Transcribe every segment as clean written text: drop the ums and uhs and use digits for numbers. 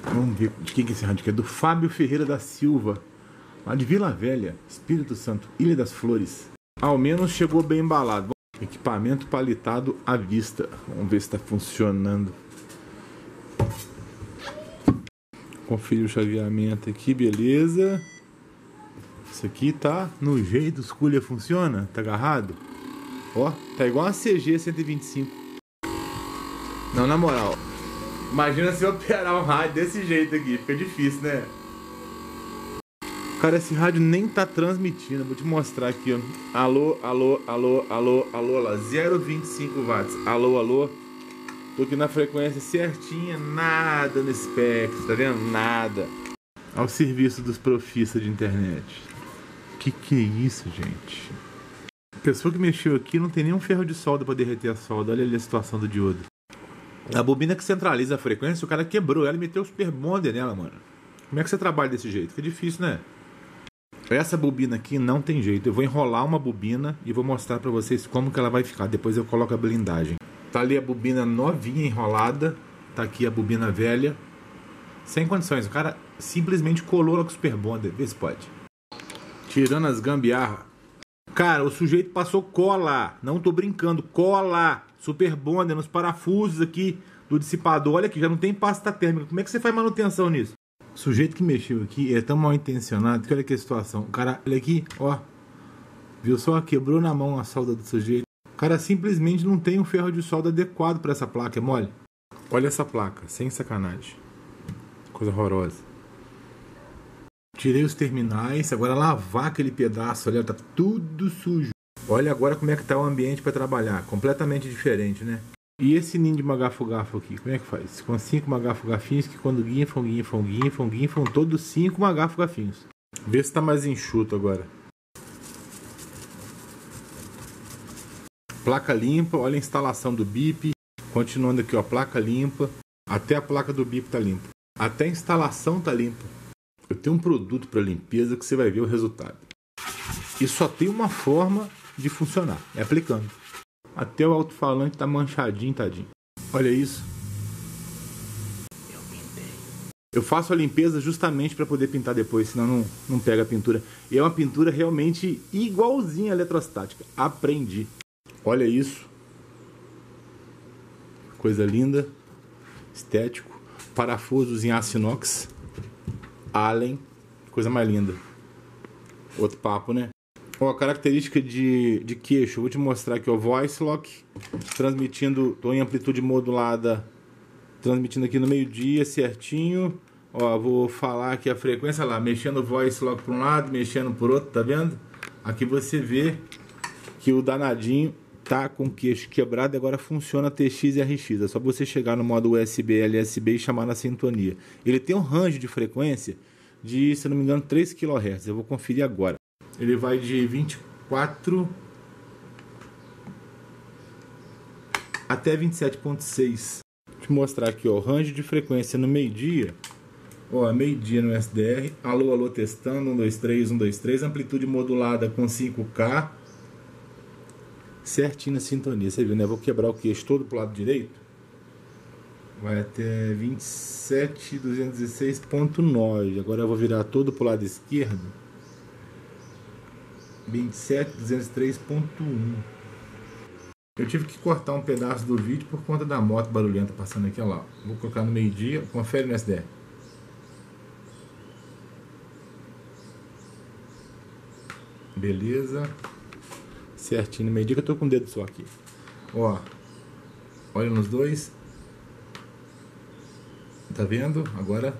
Vamos ver de quem que é esse rádio aqui. É do Fábio Ferreira da Silva, lá de Vila Velha, Espírito Santo, Ilha das Flores. Ao menos chegou bem embalado. Equipamento palitado à vista. Vamos ver se está funcionando. Conferir o chaveamento aqui, beleza. Isso aqui tá no jeito, os cooler funciona, tá agarrado. Ó, tá igual uma CG 125. Não, na moral, imagina se eu operar um rádio desse jeito aqui, fica difícil, né? Cara, esse rádio nem tá transmitindo, vou te mostrar aqui, ó. Alô, alô, alô, alô, alô, lá, 0,25 watts. Alô, alô. Tô aqui na frequência certinha, nada no espectro, tá vendo? Nada. Ao serviço dos profistas de internet. Que é isso, gente? A pessoa que mexeu aqui não tem nenhum ferro de solda pra derreter a solda. Olha ali a situação do diodo. A bobina que centraliza a frequência, o cara quebrou ela e meteu o super bonder nela, mano. Como é que você trabalha desse jeito? Fica difícil, né? Essa bobina aqui não tem jeito. Eu vou enrolar uma bobina e vou mostrar pra vocês como que ela vai ficar. Depois eu coloco a blindagem. Tá ali a bobina novinha enrolada. Tá aqui a bobina velha. Sem condições. O cara simplesmente colou ela com o super bonder. Vê se pode. Tirando as gambiarra. Cara, o sujeito passou cola. Não tô brincando. Cola. Super bonder nos parafusos aqui do dissipador. Olha aqui, já não tem pasta térmica. Como é que você faz manutenção nisso? O sujeito que mexeu aqui é tão mal intencionado que olha aqui a situação. O cara, olha aqui, ó. Viu só? Quebrou na mão a solda do sujeito. O cara simplesmente não tem um ferro de solda adequado para essa placa, é mole? Olha essa placa, sem sacanagem. Coisa horrorosa. Tirei os terminais, agora lavar aquele pedaço, olha, tá tudo sujo. Olha agora como é que tá o ambiente para trabalhar, completamente diferente, né? E esse ninho de magafo-gafo aqui, como é que faz? Com 5 magafo-gafinhos que quando guinfam, todos 5 magafo-gafinhos. Vê se tá mais enxuto agora. Placa limpa, olha a instalação do bip. Continuando aqui, ó, placa limpa. Até a placa do bip tá limpa. Até a instalação tá limpa. Eu tenho um produto para limpeza que você vai ver o resultado. E só tem uma forma de funcionar, é aplicando. Até o alto-falante tá manchadinho, tadinho. Olha isso. Eu pintei. Eu faço a limpeza justamente para poder pintar depois, senão não pega a pintura. E é uma pintura realmente igualzinha à eletrostática. Aprendi. Olha isso. Coisa linda. Estético. Parafusos em aço inox. Allen. Coisa mais linda. Outro papo, né? Ó, a característica de queixo. Eu vou te mostrar aqui, ó. Voice lock. Transmitindo. Tô em amplitude modulada. Transmitindo aqui no meio-dia certinho. Ó, vou falar aqui a frequência lá. Mexendo o voice lock para um lado, mexendo por outro, tá vendo? Aqui você vê que o danadinho tá com o queixo quebrado e agora funciona TX e RX. É só você chegar no modo USB, LSB e chamar na sintonia. Ele tem um range de frequência de, se não me engano, 3 kHz. Eu vou conferir agora. Ele vai de 24 até 27.6. Vou te mostrar aqui, ó, o range de frequência no meio-dia. Ó, meio-dia no SDR. Alô, alô, testando. 1, 2, 3, 1, 2, 3. Amplitude modulada com 5K. Certinho na sintonia. Você viu, né? Vou quebrar o queixo todo pro lado direito. Vai até 27.216.9. Agora eu vou virar todo pro lado esquerdo. 27.203.1. Eu tive que cortar um pedaço do vídeo por conta da moto barulhenta passando aqui, olha lá. Vou colocar no meio-dia. Confere no SDR. Beleza. Certinho no meio-dia que eu tô com o dedo só aqui. Ó. Olha nos dois. Tá vendo? Agora.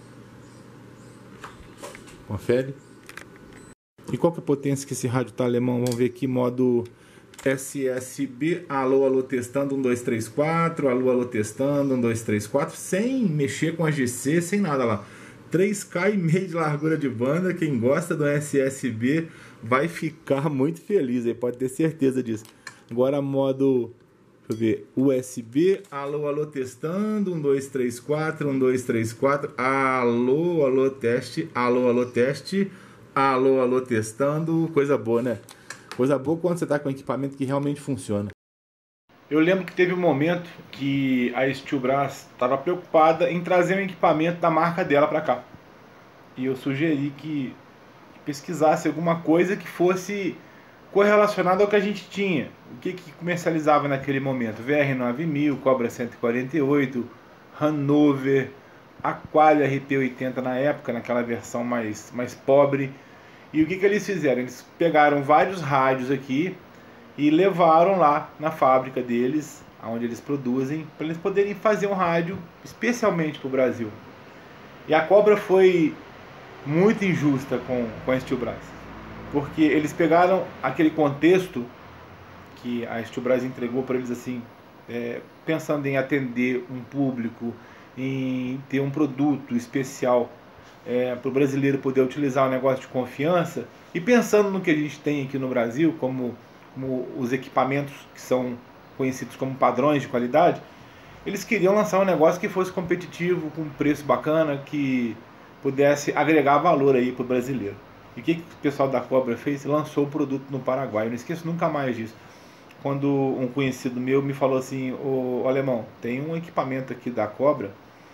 Confere. E qual que é a potência que esse rádio tá, alemão? Vamos ver aqui, modo SSB. Alô, alô, testando. 1, 2, 3, 4. Alô, alô, testando. 1, 2, 3, 4. Sem mexer com a GC, sem nada lá. 3K e meio de largura de banda. Quem gosta do SSB vai ficar muito feliz aí, pode ter certeza disso. Agora modo, deixa eu ver, USB. Alô, alô, testando. 1, 2, 3, 4. 1, 2, 3, 4. Alô, alô, teste. Alô, alô, teste. Alô, alô, testando. Coisa boa, né? Coisa boa quando você tá com equipamento que realmente funciona. Eu lembro que teve um momento que a Steelbras estava preocupada em trazer um equipamento da marca dela para cá. E eu sugeri que pesquisasse alguma coisa que fosse correlacionado ao que a gente tinha. O que comercializava naquele momento? VR9000, Cobra 148, Hanover, Aqualia RT80 na época, naquela versão mais pobre. E o que eles fizeram? Eles pegaram vários rádios aqui e levaram lá na fábrica deles, onde eles produzem, para eles poderem fazer um rádio especialmente para o Brasil. E a Cobra foi muito injusta com a Steelbras, porque eles pegaram aquele contexto que a Steelbras entregou para eles assim, pensando em atender um público, em ter um produto especial para o brasileiro poder utilizar um negócio de confiança, e pensando no que a gente tem aqui no Brasil, como os equipamentos que são conhecidos como padrões de qualidade, eles queriam lançar um negócio que fosse competitivo, com um preço bacana, que pudesse agregar valor aí para o brasileiro. E o que o pessoal da Cobra fez? Lançou o produto no Paraguai. Eu não esqueço nunca mais disso. Quando um conhecido meu me falou assim: ô alemão, tem um equipamento aqui da Cobra,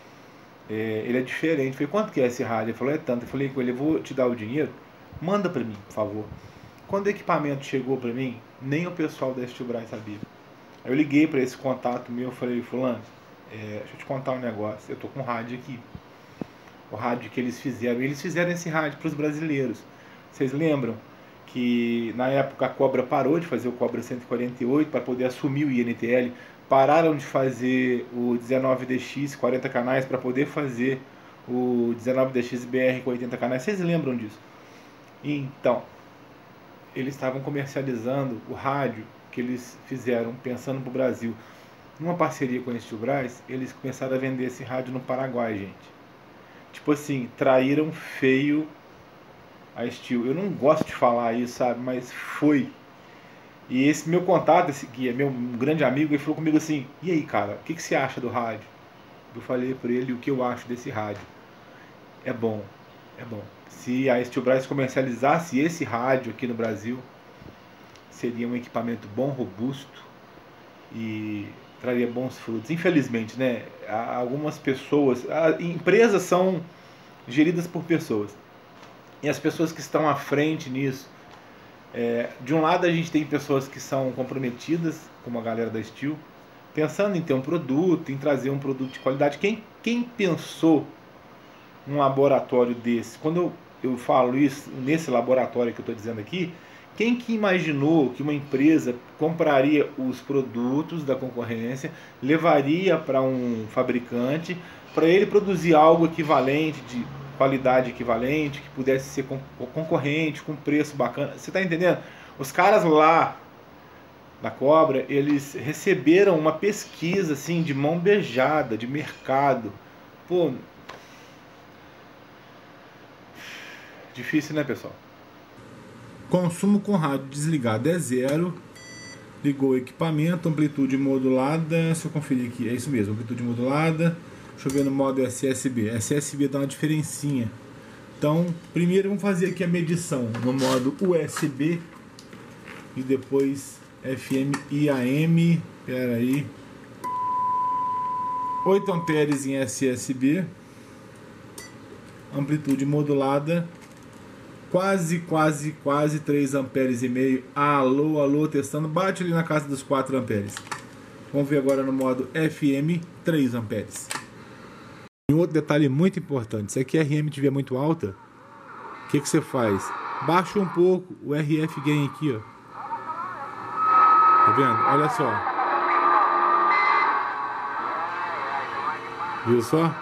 ele é diferente. Eu falei: quanto que é esse rádio? Ele falou: é tanto. Eu falei com ele: eu vou te dar o dinheiro, manda para mim, por favor. Quando o equipamento chegou para mim, nem o pessoal da Steelbras sabia. Aí eu liguei para esse contato meu e falei: fulano, deixa eu te contar um negócio, eu tô com um rádio aqui. O rádio que eles fizeram esse rádio para os brasileiros. Vocês lembram que na época a Cobra parou de fazer o Cobra 148 para poder assumir o INTL, pararam de fazer o 19DX 40 canais para poder fazer o 19DX BR com 80 canais. Vocês lembram disso? Então, eles estavam comercializando o rádio que eles fizeram pensando para o Brasil. Numa parceria com a Steelbras, eles começaram a vender esse rádio no Paraguai, gente. Tipo assim, traíram feio a Steel. Eu não gosto de falar isso, sabe? Mas foi. E esse meu contato, esse que é meu grande amigo, ele falou comigo assim: e aí, cara, o que você acha do rádio? Eu falei para ele o que eu acho desse rádio. É bom, é bom. Se a Steelbras comercializasse esse rádio aqui no Brasil, seria um equipamento bom, robusto e traria bons frutos. Infelizmente, né? Algumas pessoas, empresas são geridas por pessoas. E as pessoas que estão à frente nisso, de um lado a gente tem pessoas que são comprometidas, como a galera da Steel, pensando em ter um produto, em trazer um produto de qualidade. Quem pensou num laboratório desse? Quando eu falo isso, nesse laboratório que eu estou dizendo aqui, quem que imaginou que uma empresa compraria os produtos da concorrência, levaria para um fabricante, para ele produzir algo equivalente, de qualidade equivalente, que pudesse ser concorrente, com preço bacana? Você está entendendo? Os caras lá da Cobra, eles receberam uma pesquisa assim, de mão beijada, de mercado. Pô, difícil, né, pessoal? Consumo com rádio desligado é 0. Ligou o equipamento, amplitude modulada. Se eu conferir aqui, é isso mesmo, amplitude modulada. Deixa eu ver no modo SSB. SSB dá uma diferencinha. Então, primeiro vamos fazer aqui a medição no modo USB e depois FM e AM. Espera aí. 8 amperes em SSB. Amplitude modulada. Quase 3 amperes e meio. Alô, testando. Bate ali na casa dos 4 amperes. Vamos ver agora no modo FM, 3 amperes. E um outro detalhe muito importante. Se aqui a RM estiver muito alta, o que você faz? Baixa um pouco o RF gain aqui, ó. Tá vendo? Olha só. Viu só?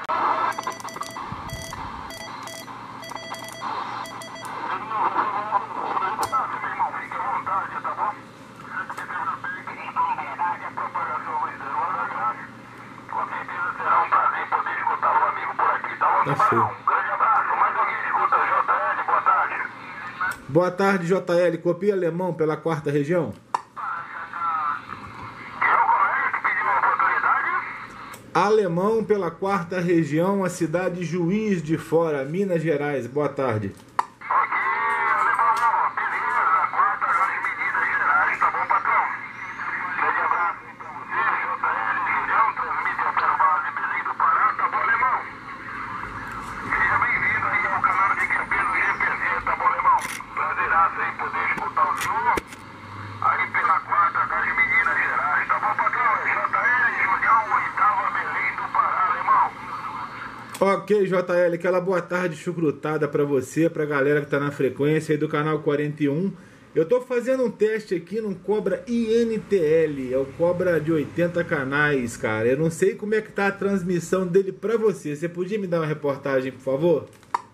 Tá feio. Boa tarde, JL. Copia alemão pela 4ª região. Alemão pela 4ª região, a cidade Juiz de Fora, Minas Gerais. Boa tarde. Ok, JL, aquela boa tarde chucrutada para você, pra galera que tá na frequência aí do canal 41. Eu tô fazendo um teste aqui num Cobra INTL, é o Cobra de 80 canais, cara. Eu não sei como é que tá a transmissão dele pra você. Você podia me dar uma reportagem, por favor?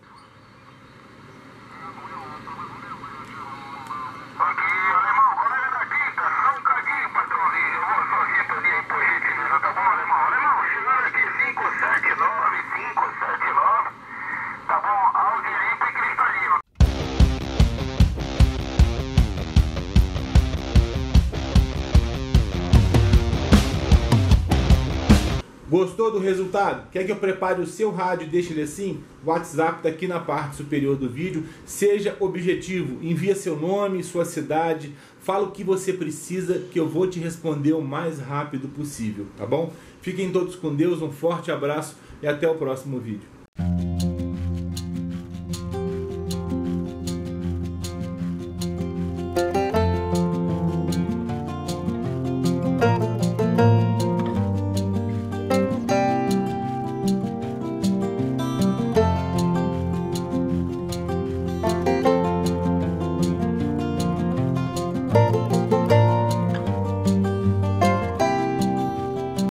Gostou do resultado? Quer que eu prepare o seu rádio e deixe ele assim? O WhatsApp está aqui na parte superior do vídeo. Seja objetivo, envia seu nome, sua cidade, fala o que você precisa que eu vou te responder o mais rápido possível, tá bom? Fiquem todos com Deus, um forte abraço e até o próximo vídeo.